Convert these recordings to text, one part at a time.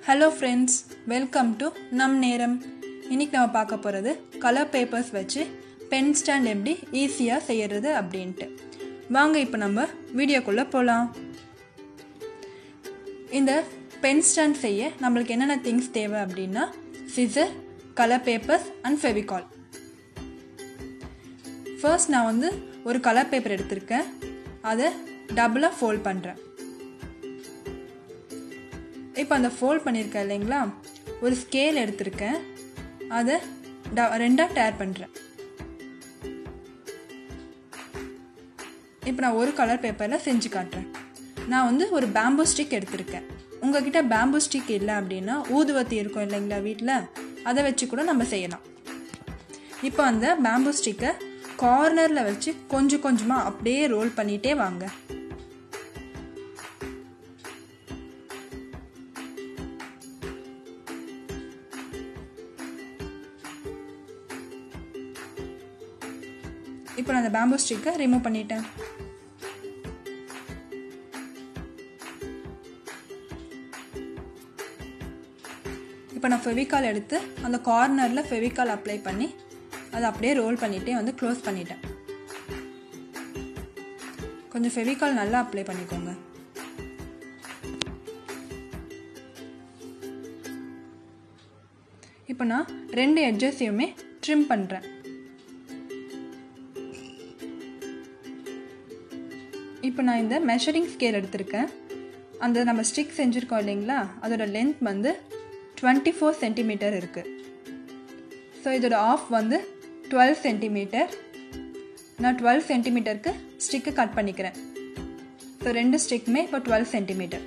Hello friends, welcome to நம் நேரம். இன்னைக்கு நம்ம பார்க்க போகிறது கலர் பேப்பர்ஸ் வச்சு பென் ஸ்டாண்ட் எப்படி ஈஸியாக செய்கிறது அப்படின்ட்டு. வாங்க இப்போ நம்ம வீடியோக்குள்ளே போகலாம். இந்த பென் ஸ்டாண்ட் செய்ய நம்மளுக்கு என்னென்ன திங்ஸ் தேவை அப்படின்னா scissor, colour papers and Fevicol. First நான் ஒரு கலர் பேப்பர் எடுத்திருக்கேன், அதை டபுளாக ஃபோல்ட் பண்ணுறேன். இப்போ அந்த ஃபோல்ட் பண்ணியிருக்கேன் இல்லைங்களா, ஒரு ஸ்கேல் எடுத்திருக்கேன், அதை ரெண்டாக டேர் பண்ணுறேன். இப்போ நான் ஒரு கலர் பேப்பரில் செஞ்சு காட்டுறேன். நான் ஒரு பேம்பூ ஸ்டிக் எடுத்திருக்கேன். உங்ககிட்ட பேம்பூ ஸ்டிக் இல்லை அப்படின்னா ஊதுவத்தி இருக்கும் இல்லைங்களா வீட்டில், அதை வச்சு கூட நம்ம செய்யலாம். இப்போ அந்த பேம்பூ ஸ்டிக்கை கார்னரில் வச்சு கொஞ்சம் கொஞ்சமாக அப்படியே ரோல் பண்ணிகிட்டே வாங்க. இப்போ நான் அந்த பேம்பூ ஸ்டிக்கை ரிமூவ் பண்ணிட்டேன். இப்போ நான் ஃபெவிகால் எடுத்து அந்த கார்னரில் ஃபெவிகால் அப்ளை பண்ணி அதை அப்படியே ரோல் பண்ணிட்டே க்ளோஸ் பண்ணிட்டேன். கொஞ்சம் ஃபெவிகால் நல்லா அப்ளை பண்ணிக்கோங்க. இப்போ நான் ரெண்டு எட்ஜஸையுமே ட்ரிம் பண்ணுறேன். இப்போ நான் இந்த மெஷரிங் ஸ்கேல் எடுத்திருக்கேன். அந்த நம்ம ஸ்டிக் செஞ்சுருக்கோம் இல்லைங்களா, அதோட லென்த் 24 சென்டிமீட்டர் இருக்குது. ஸோ இதோட ஆஃப் 12 சென்டிமீட்டர். நான் 12 சென்டிமீட்டருக்கு ஸ்டிக்கு கட் பண்ணிக்கிறேன். ஸோ ரெண்டு ஸ்டிக்குமே இப்போ 12 சென்டிமீட்டர்.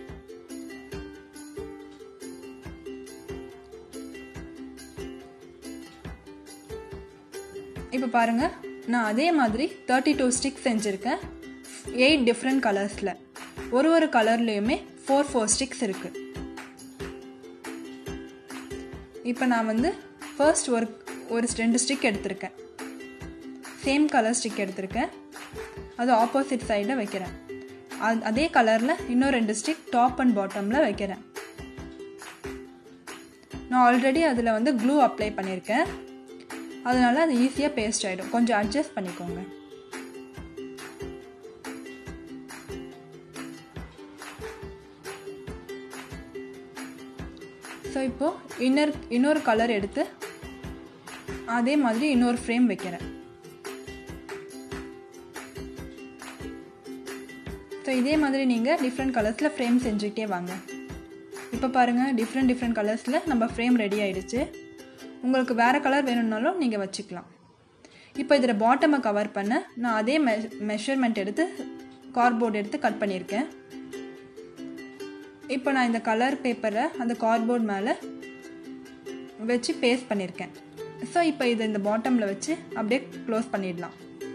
இப்போ பாருங்கள், நான் அதே மாதிரி 32 ஸ்டிக் செஞ்சுருக்கேன், 8 டிஃப்ரெண்ட் கலர்ஸில். ஒரு கலர்லேயுமே 4 ஸ்டிக்ஸ் இருக்குது. இப்போ நான் ஃபர்ஸ்ட் ஒரு 2 ஸ்டிக் எடுத்திருக்கேன், சேம் கலர் ஸ்டிக் எடுத்திருக்கேன், அது ஆப்போசிட் சைடில் வைக்கிறேன். அதே கலரில் இன்னும் 2 ஸ்டிக் டாப் அண்ட் பாட்டமில் வைக்கிறேன். நான் ஆல்ரெடி அதில் க்ளூ அப்ளை பண்ணியிருக்கேன், அதனால் அது ஈஸியாக பேஸ்ட் ஆகிடும். கொஞ்சம் அட்ஜஸ்ட் பண்ணிக்கோங்க. ஸோ இப்போது இன்னொரு கலர் எடுத்து அதே மாதிரி இன்னொரு ஃப்ரேம் வைக்கிறேன். ஸோ இதே மாதிரி நீங்கள் டிஃப்ரெண்ட் கலர்ஸில் ஃப்ரேம் செஞ்சுக்கிட்டே வாங்க. இப்போ பாருங்கள், டிஃப்ரெண்ட் கலர்ஸில் நம்ம ஃப்ரேம் ரெடி ஆகிடுச்சு. உங்களுக்கு வேறு கலர் வேணும்னாலும் நீங்கள் வச்சுக்கலாம். இப்போ இதில் பாட்டமை கவர் பண்ண நான் அதே மெஷர்மெண்ட் எடுத்து கார்ட்போர்ட் எடுத்து கட் பண்ணியிருக்கேன். இப்போ நான் இந்த கலர் பேப்பரை அந்த கார்ட்போர்ட் மேலே வச்சு பேஸ்ட் பண்ணியிருக்கேன். ஸோ இப்போ இதை இந்த பாட்டமில் வச்சு அப்படியே க்ளோஸ் பண்ணிடலாம்.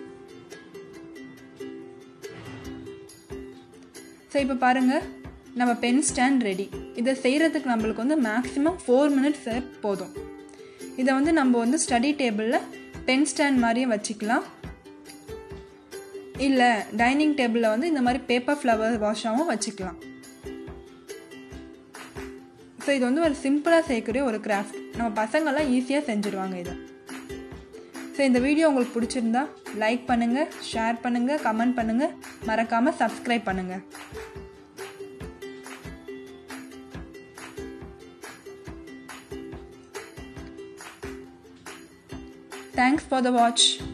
ஸோ இப்போ பாருங்கள், நம்ம பென் ஸ்டாண்ட் ரெடி. இதை செய்கிறதுக்கு நம்மளுக்கு மேக்ஸிமம் 4 மினிட்ஸ் போதும். இதை நம்ம ஸ்டடி டேபிளில் பென் ஸ்டாண்ட் மாதிரியும் வச்சுக்கலாம், இல்லை டைனிங் டேபிளில் இந்த மாதிரி பேப்பர் ஃப்ளவர் வாஷாகவும் வச்சுக்கலாம். ஸோ இது ஒரு சிம்பிளாக செய்யக்கூடிய ஒரு கிராஃப்ட். நம்ம பசங்கள்லாம் ஈஸியாக செஞ்சுருவாங்க இதை. ஸோ இந்த வீடியோ உங்களுக்கு பிடிச்சிருந்தா லைக் பண்ணுங்கள், ஷேர் பண்ணுங்கள், கமெண்ட் பண்ணுங்கள், மறக்காமல் சப்ஸ்கிரைப் பண்ணுங்கள். Thanks for the watch.